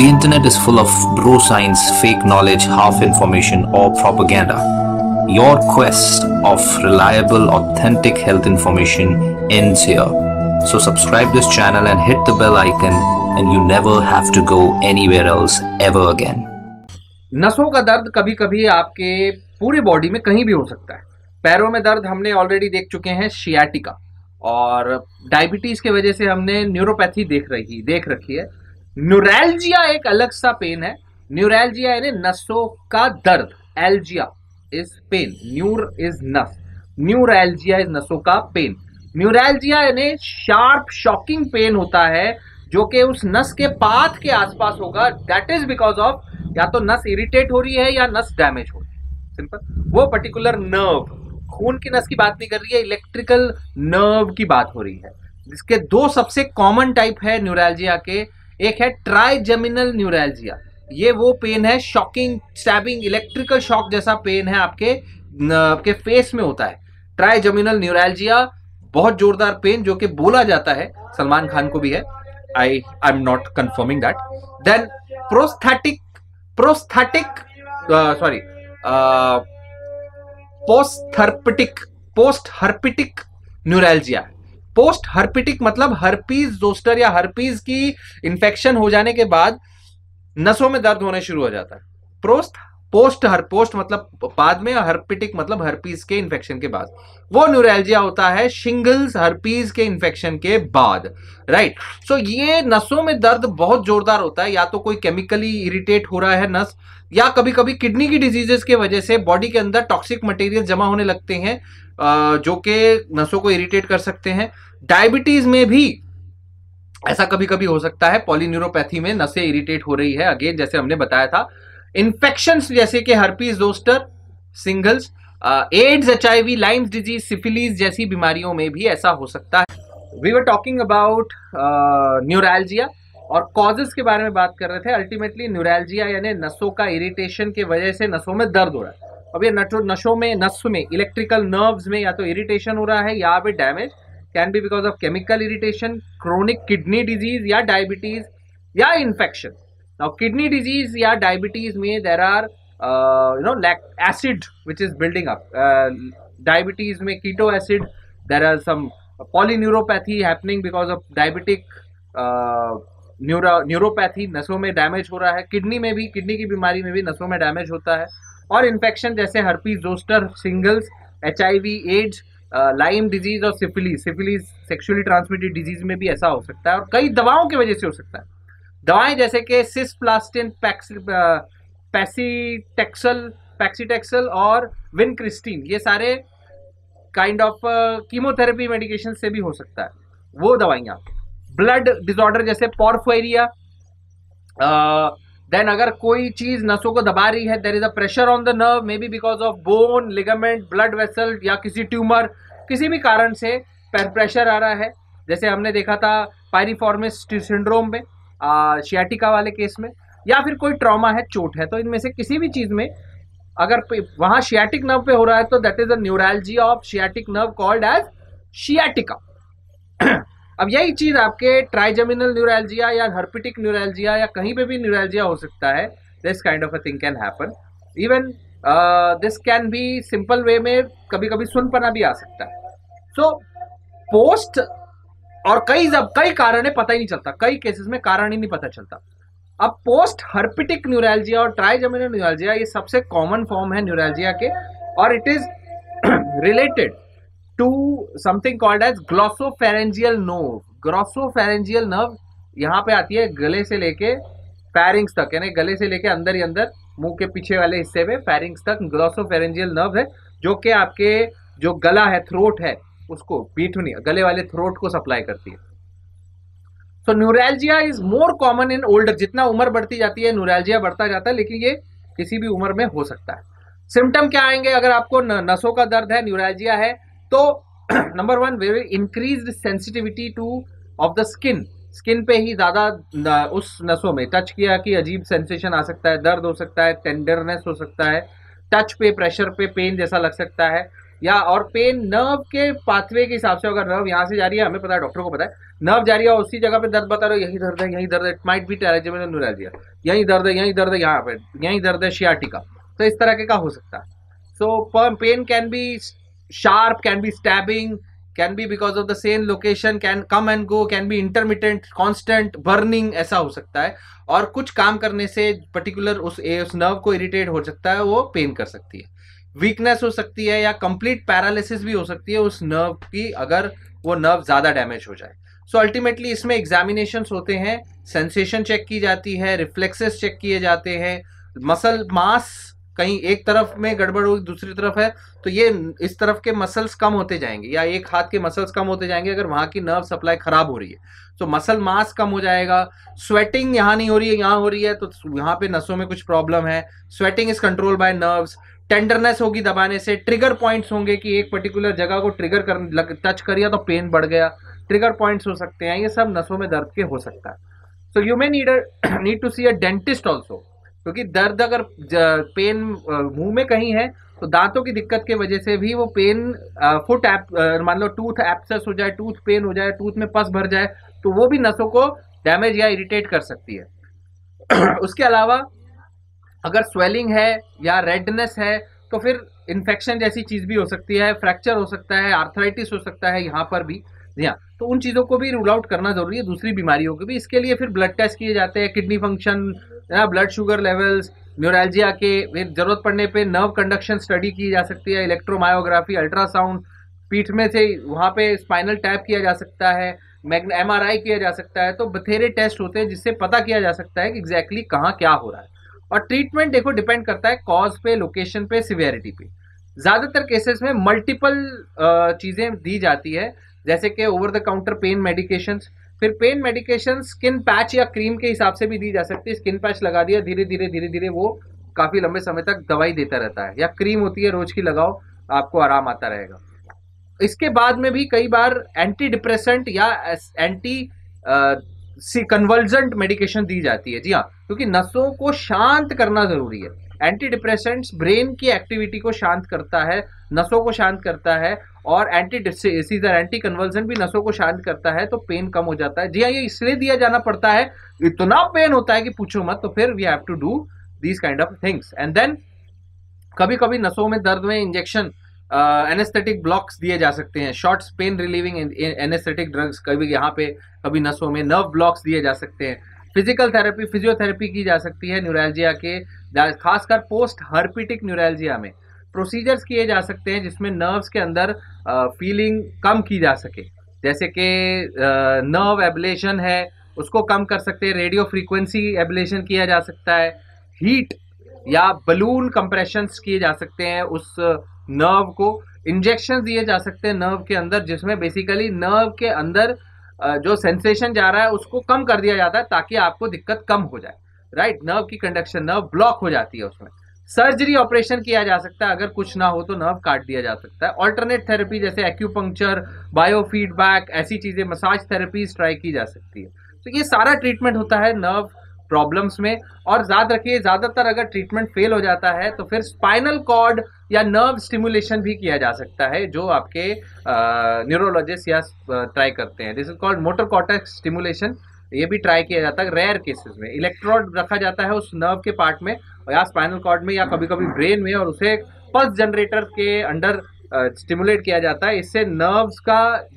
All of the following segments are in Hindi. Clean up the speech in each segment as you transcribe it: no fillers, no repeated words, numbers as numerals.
The internet is full of bro science, fake knowledge, half information, or propaganda. Your quest of reliable, authentic health information ends here. So subscribe this channel and hit the bell icon, and you never have to go anywhere else ever again. नसों का दर्द कभी कभी आपके पूरे बॉडी में कहीं भी हो सकता है। पैरों में दर्द हमने ऑलरेडी देख चुके हैं, शियाटिका, और डायबिटीज के वजह से हमने न्यूरोपैथी देख रखी है। न्यूरैल्जिया एक अलग सा पेन है। न्यूरैल्जिया यानी नसों का दर्द। Algia is pain, neur is नस, न्यूरैल्जिया इज नसों का पेन। न्यूरैल्जिया यानी शार्प शॉकिंग पेन होता है जो कि उस नस के पाथ के आसपास होगा। दैट इज बिकॉज ऑफ या तो नस इरिटेट हो रही है या नस डैमेज हो रही है। सिंपल। वो पर्टिकुलर नर्व, खून की नस की बात नहीं कर रही है, इलेक्ट्रिकल नर्व की बात हो रही है। जिसके दो सबसे कॉमन टाइप है न्यूरैल्जिया के। एक है ट्राइजेमिनल न्यूरैल्जिया। ये वो पेन है, शॉकिंग, स्टैबिंग, इलेक्ट्रिकल शॉक जैसा पेन है, आपके फेस में होता है। ट्राइजेमिनल न्यूरैल्जिया बहुत जोरदार पेन, जो कि बोला जाता है, सलमान खान को भी है। I am not confirming that. Then post herpetic neuralgia. Post herpetic मतलब हर्पीज जोस्टर या हर्पीज की इंफेक्शन हो जाने के बाद नसों में दर्द होने शुरू हो जाता है। पोस्ट मतलब बाद में, हर्पिटिक मतलब हर्पीज के इंफेक्शन के बाद। वो न्यूरैल्जिया होता है शिंगल्स हर्पीज के इंफेक्शन के बाद, राइट। सो ये नसों में दर्द बहुत जोरदार होता है। या तो कोई केमिकली इरिटेट हो रहा है नस, या कभी कभी किडनी की डिजीजेस के वजह से बॉडी के अंदर टॉक्सिक मटेरियल जमा होने लगते हैं, जो कि नसों को इरिटेट कर सकते हैं। डायबिटीज में भी ऐसा कभी कभी हो सकता है। पॉलीन्यूरोपैथी में नसें इरिटेट हो रही है, अगेन जैसे हमने बताया था। इन्फेक्शंस जैसे कि herpes zoster, shingles, AIDS, HIV, Lyme's disease, syphilis जैसी बीमारियों में भी ऐसा हो सकता है। We were talking about neuralgia और कॉजेस के बारे में बात कर रहे थे। अल्टीमेटली न्यूरैल्जिया यानी नसों का इरिटेशन की वजह से नसों में दर्द हो रहा है। अब ये नस में इलेक्ट्रिकल नर्व्स में या तो इरिटेशन हो रहा है या फिर damage, can be because of chemical irritation, chronic kidney disease या डायबिटीज या इन्फेक्शन। नाउ किडनी डिजीज या डायबिटीज में there are acid which is building up. Diabetes में keto acid, there are some polyneuropathy happening because of diabetic neuropathy, नसों में डैमेज हो रहा है। किडनी में भी, किडनी की बीमारी में भी नसों में डैमेज होता है। और इन्फेक्शन जैसे herpes zoster, shingles, HIV, AIDS, Lyme disease और सिफिलीज सेक्सुअली ट्रांसमिटेड डिजीज में भी ऐसा हो सकता है। और कई दवाओं की वजह से हो सकता है। दवाएं जैसे कि सिस्प्लास्टिन, पैक्सीटेक्सल और विनक्रिस्टीन, ये सारे काइंड ऑफ कीमोथेरेपी मेडिकेशन से भी हो सकता है, वो दवाइयाँ। ब्लड डिसऑर्डर जैसे पॉर्फायरिया। देन अगर कोई चीज नसों को दबा रही है, there is a pressure on the nerve, may be because of bone, ligament, blood vessel या किसी ट्यूमर, किसी भी कारण से प्रेशर आ रहा है। जैसे हमने देखा था पायरिफॉर्मिस सिंड्रोम में, शियाटिका वाले केस में, या फिर कोई ट्रॉमा है, चोट है। तो इनमें से किसी भी चीज में अगर वहां शियाटिक नर्व पे हो रहा है तो that is a neuralgia of sciatic nerve called as sciatica. अब यही चीज आपके ट्राइजेमिनल न्यूरैल्जिया या हर्पिटिक न्यूरैल्जिया या कहीं पे भी न्यूरैल्जिया हो सकता है। This kind of a thing can happen. Even this can be simple way में कभी कभी सुनपना भी आ सकता है। सो पोस्ट और कई कारण है, पता ही नहीं चलता। कई केसेस में कारण ही नहीं पता चलता। अब पोस्ट हर्पिटिक न्यूरैल्जिया और ट्राइजेमिनल न्यूरैल्जिया ये सबसे कॉमन फॉर्म है न्यूरैल्जिया के, और it is related to something called as glossopharyngeal nerve. Glossopharyngeal nerve यहाँ पे आती है गले से लेके फेरिंग्स तक, यानी गले से लेके अंदर ही अंदर मुंह के पीछे वाले हिस्से में फेरिंग्स तक ग्लॉसोफेरेंजियल नर्व है, जो कि आपके जो गला है, थ्रोट है, उसको, पीठ नहीं, गले वाले थ्रोट को सप्लाई करती है। So neuralgia is more common in older. जितना उम्र बढ़ती जाती है न्यूरैल्जिया बढ़ता जाता है, लेकिन ये किसी भी उम्र में हो सकता है। सिम्टम क्या आएंगे अगर आपको नसों का दर्द है, न्यूरैल्जिया है? तो number 1, very increased sensitivity to of the skin. Skin पे ही ज्यादा उस नसों में टच किया कि अजीब सेंसेशन आ सकता है, दर्द हो सकता है, टेंडरनेस हो सकता है, टच पे, प्रेशर पे पेन जैसा लग सकता है, या और पेन नर्व के पाथवे के हिसाब से, अगर नर्व यहाँ से जा रही है, हमें पता है, डॉक्टर को पता है, नर्व जा रही है उसी जगह पे दर्द बता रहे हो, यही दर्द है, यही दर्द है, it might be trigeminal neuralgia, यही दर्द है, यही दर्द है, यहाँ पे यही दर्द है, शियाटिका, तो इस तरह के का हो सकता है. So pain can be sharp, can be stabbing, can be because of the same location, can come and go, can be intermittent, constant, burning, ऐसा हो सकता है. और कुछ काम करने से पर्टिकुलर उस नर्व को इरिटेट हो सकता है, वो पेन कर सकती है. वीकनेस हो सकती है या कंप्लीट पैरालिसिस भी हो सकती है उस नर्व की, अगर वो नर्व ज्यादा डैमेज हो जाए. सो अल्टीमेटली इसमें एग्जामिनेशंस होते हैं, सेंसेशन चेक की जाती है, रिफ्लेक्सेस चेक किए जाते हैं, मसल मास कहीं एक तरफ में गड़बड़ हुई दूसरी तरफ है तो ये इस तरफ के मसल्स कम होते जाएंगे, या एक हाथ के मसल्स कम होते जाएंगे अगर वहां की नर्व सप्लाई खराब हो रही है, तो मसल मास कम हो जाएगा. स्वेटिंग यहाँ नहीं हो रही है, यहाँ हो रही है, तो यहाँ पे नसों में कुछ प्रॉब्लम है. Sweating is control by nerves. Tenderness होगी दबाने से. ट्रिगर पॉइंट्स होंगे कि एक पर्टिकुलर जगह को ट्रिगर कर टच करिए तो पेन बढ़ गया, ट्रिगर पॉइंट्स हो सकते हैं. ये सब नसों में दर्द के हो सकता है. So you may need to see a dentist also, क्योंकि दर्द अगर पेन मुंह में कहीं है तो दांतों की दिक्कत की वजह से भी वो पेन, फुट एप, मान लो टूथ एब्सेस हो जाए, टूथ पेन हो जाए, टूथ में पस भर जाए, तो वो भी नसों को डैमेज या इरिटेट कर सकती है. उसके अलावा अगर स्वेलिंग है या रेडनेस है तो फिर इन्फेक्शन जैसी चीज भी हो सकती है, फ्रैक्चर हो सकता है, आर्थराइटिस हो सकता है यहाँ पर भी. जी हाँ, तो उन चीज़ों को भी रूल आउट करना जरूरी है, दूसरी बीमारियों के भी. इसके लिए फिर ब्लड टेस्ट किए जाते हैं, kidney function, blood sugar levels, neuralgia के, जरूरत पड़ने पे नर्व कंडक्शन स्टडी की जा सकती है, इलेक्ट्रोमायोग्राफी, अल्ट्रासाउंड, पीठ में से वहाँ पे स्पाइनल टैप किया जा सकता है, MRI किया जा सकता है. तो बथेरे टेस्ट होते हैं जिससे पता किया जा सकता है कि एग्जैक्टली कहाँ क्या हो रहा है. और ट्रीटमेंट देखो डिपेंड करता है कॉज पे, लोकेशन पे, सिवियरिटी पे. ज्यादातर केसेस में मल्टीपल चीजें दी जाती है, जैसे कि over the counter pain medications. फिर पेन मेडिकेशन स्किन पैच या क्रीम के हिसाब से भी दी जा सकती है. स्किन पैच लगा दिया, धीरे धीरे वो काफी लंबे समय तक दवाई देता रहता है, या क्रीम होती है रोज की लगाओ, आपको आराम आता रहेगा. इसके बाद में भी कई बार एंटी डिप्रेसेंट या एंटी कन्वर्जेंट मेडिकेशन दी जाती है. जी हाँ, क्योंकि नसों को शांत करना जरूरी है. एंटी डिप्रेसेंट्स ब्रेन की एक्टिविटी को शांत करता है, नसों को शांत करता है, और एंटी कन्वर्जन भी नसों को शांत करता है, तो पेन कम हो जाता है. जी हाँ, ये इसलिए दिया जाना पड़ता है, इतना पेन होता है कि पूछो मत. तो फिर we have to do these kind of things. And then कभी कभी नसों में दर्द में इंजेक्शन, एनेस्थेटिक ब्लॉक्स दिए जा सकते हैं, short pain relieving anaesthetic drugs, कभी यहाँ पे कभी नसों में नर्व ब्लॉक्स दिए जा सकते हैं. फिजिकल थेरेपी, फिजियोथेरेपी की जा सकती है न्यूरैल्जिया के, खासकर पोस्ट हर्पिटिक न्यूरैल्जिया में प्रोसीजर्स किए जा सकते हैं जिसमें नर्व्स के अंदर फीलिंग कम की जा सके, जैसे कि नर्व एब्लेशन है उसको कम कर सकते हैं, रेडियो फ्रीक्वेंसी एब्लेशन किया जा सकता है, हीट या बलून कंप्रेशंस किए जा सकते हैं उस नर्व को, इंजेक्शन दिए जा सकते हैं नर्व के अंदर, जिसमें बेसिकली नर्व के अंदर जो सेंसेशन जा रहा है उसको कम कर दिया जाता है ताकि आपको दिक्कत कम हो जाए. राइट, नर्व की कंडक्शन, नर्व ब्लॉक हो जाती है उसमें. सर्जरी ऑपरेशन किया जा सकता है, अगर कुछ ना हो तो नर्व काट दिया जा सकता है. ऑल्टरनेट थेरेपी जैसे एक्यूपंक्चर, बायोफीडबैक, ऐसी चीजें, मसाज थेरेपीज ट्राई की जा सकती है. तो ये सारा ट्रीटमेंट होता है नर्व प्रॉब्लम्स में. और याद रखिए, ज्यादातर अगर ट्रीटमेंट फेल हो जाता है तो फिर स्पाइनल कॉर्ड या नर्व स्टिमुलेशन भी किया जा सकता है, जो आपके न्यूरोलॉजिस्ट या ट्राई करते हैं. This is called motor cortex stimulation. ये भी ट्राई किया जाता है रेयर केसेस में. इलेक्ट्रोड रखा जाता है उस नर्व के पार्ट में या स्पाइनल कॉर्ड में या कभी कभी ब्रेन में, और उसे पल्स जनरेटर के अंडर स्टिमुलेट किया जाता है. इससे नर्व्स का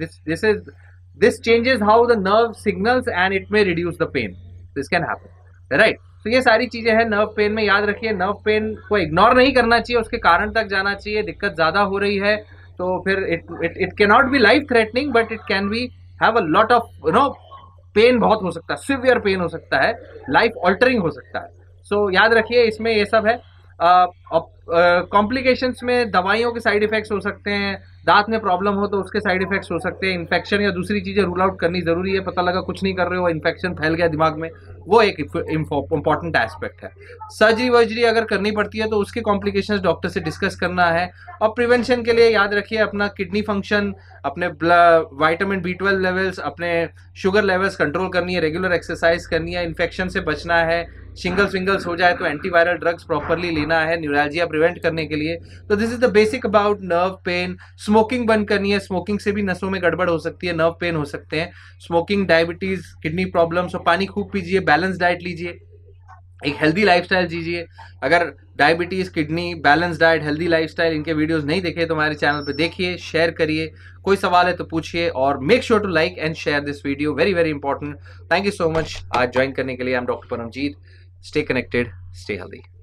this changes how the nerve signals and it may reduce the pain. This can happen. Right, तो ये सारी चीजें हैं नर्व पेन में. याद रखिए, नर्व पेन को इग्नोर नहीं करना चाहिए, उसके कारण तक जाना चाहिए. दिक्कत ज्यादा हो रही है तो फिर it can not be life threatening, but it can be have a lot of pain, बहुत हो सकता है, सिवियर पेन हो सकता है, लाइफ ऑल्टरिंग हो सकता है. सो याद रखिए, इसमें ये सब है. कॉम्प्लिकेशंस में दवाइयों के साइड इफेक्ट्स हो सकते हैं, दांत में प्रॉब्लम हो तो उसके साइड इफेक्ट्स हो सकते हैं, इन्फेक्शन या दूसरी चीज़ें रूल आउट करनी ज़रूरी है, पता लगा कुछ नहीं कर रहे हो, इन्फेक्शन फैल गया दिमाग में, वो एक इंपॉर्टेंट एस्पेक्ट है। सर्जरी वर्जरी अगर करनी पड़ती है तो उसके कॉम्प्लिकेशंस डॉक्टर से डिस्कस करना है। और प्रिवेंशन के लिए याद रखिए अपना किडनी फंक्शन, अपने विटामिन B12 लेवल्स, अपने शुगर लेवल्स कंट्रोल करनी है, रेगुलर एक्सरसाइज करनी है, इन्फेक्शन से बचना है, शिंगल्स हो जाए तो एंटीवायरल ड्रग्स प्रॉपरली लेना है न्यूरैल्जिया प्रिवेंट करने के लिए। तो this is the basic about nerve pain. Smoking बंद करनी है, स्मोकिंग से भी नसों में गड़बड़ हो सकती है, नर्व पेन हो सकते हैं। स्मोकिंग, डायबिटीज, किडनी प्रॉब्लम्स, तो पानी खूब पीजिए, बैलेंस डाइट लीजिए, एक हेल्दी लाइफस्टाइल जीजिए। अगर diabetes, kidney, balance diet, healthy lifestyle इनके वीडियोस नहीं देखे तो हमारे चैनल पे देखिए, शेयर करिए, कोई सवाल है तो पूछिए, और make sure to like and share this video, very very important. Thank you so much आज ज्वाइन करने के लिए। I am doctor Paramjeet. Stay connected, stay healthy.